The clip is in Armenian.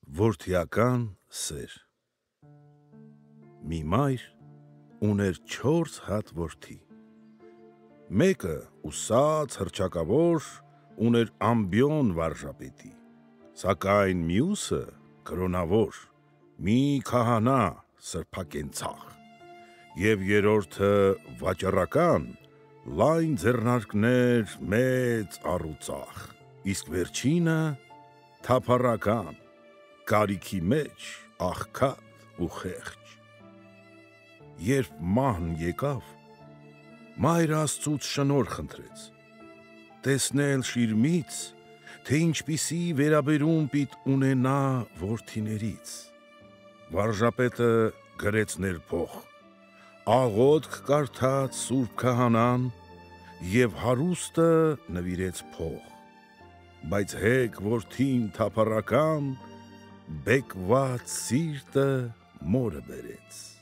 Որդիական սեր Մի մայր ուներ 4 հատ որդի։ Մեկը ուսած հռչակավոր ուներ ամբիոն վարժապետի, սակայն մյուսը կրոնավոր, մի քահանա սրբակենցաղ, և երրորդը վաճառական, լայն ձեռնարկներ մեծ առուծաղ, իսկ վերջինը թափառական, կարիքի մեջ աղքատ ու խեղճ։ Երբ մահն եկավ, մայրը Աստծուց շնորհ խնդրեց, տեսնել շիրմից, թե ինչպիսի վերաբերում պիտի ունենա որդիներից։ Վարժապետը գրեց ներփոխ, աղոթք կարդաց սուրբ քահանան և հարուստը նվիրեց փող, բայց հեկ որդին թափառական բեկված սիրտը մորը բերեց։